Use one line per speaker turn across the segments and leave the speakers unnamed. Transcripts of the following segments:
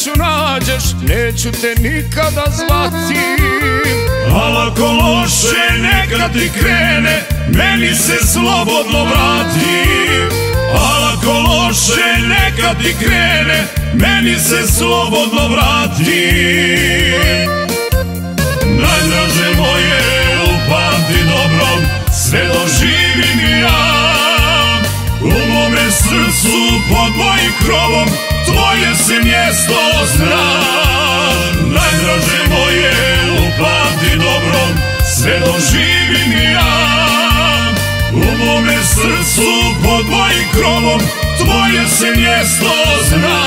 sreću nađeš, neću te nikada zvati.
Al ako loše neka ti krene, meni se slobodno vrati. Al ako loše neka ti krene, meni se slobodno vrati. Najdraže moje, upamti dobro, sve doživim ja. U mome srcu pod mojim krovom tvoje se mjesto zna. Najdraže moje, upamti dobro, sve doživim ja. U mome srcu pod mojim krovom tvoje se mjesto zna.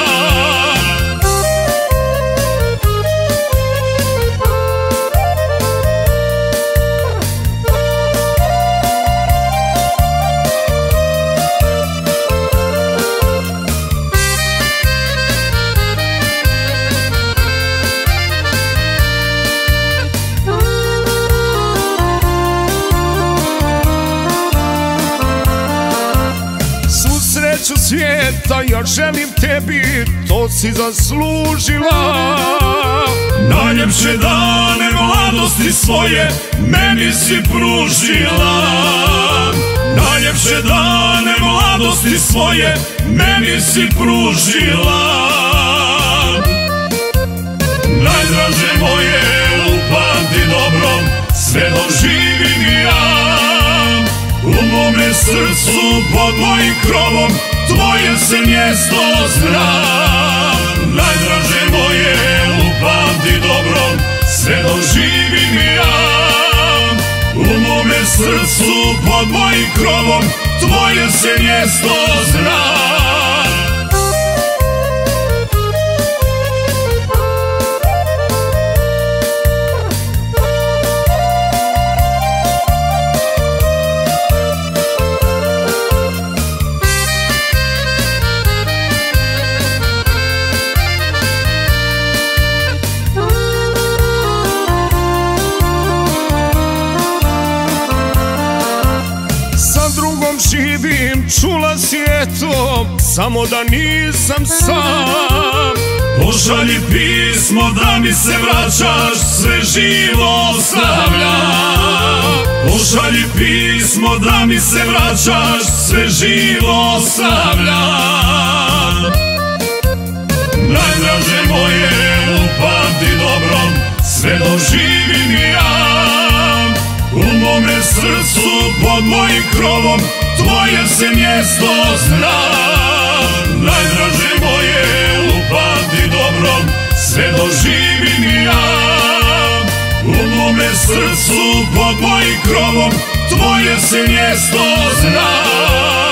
Sreću svijeta ja želim tebi, to si zaslužila.
Najljepše dane mladosti svoje meni si pružila. Najljepše dane mladosti svoje meni si pružila. Najdraže moje, upamti dobro, sve doživim ja. U mome srcu pod mojim krovom tvoje se mjesto zna. Najdraže moje, upamti dobro, sve doživim ja. U mome srcu pod mojim krovom tvoje se mjesto zna.
Živim, čula si eto, samo da nisam sam.
Pošalji pismo da mi se vraćaš, sve živo ostavljam. Pošalji pismo da mi se vraćaš, sve živo ostavljam. Najdraže moje, upamti dobro, sve doživim ja. U mome srcu pod mojim krovom tvoje se mjesto zna. Najdraže moje, upamti dobro, sve doživim ja. U mome srcu pod mojim krovom tvoje se mjesto zna.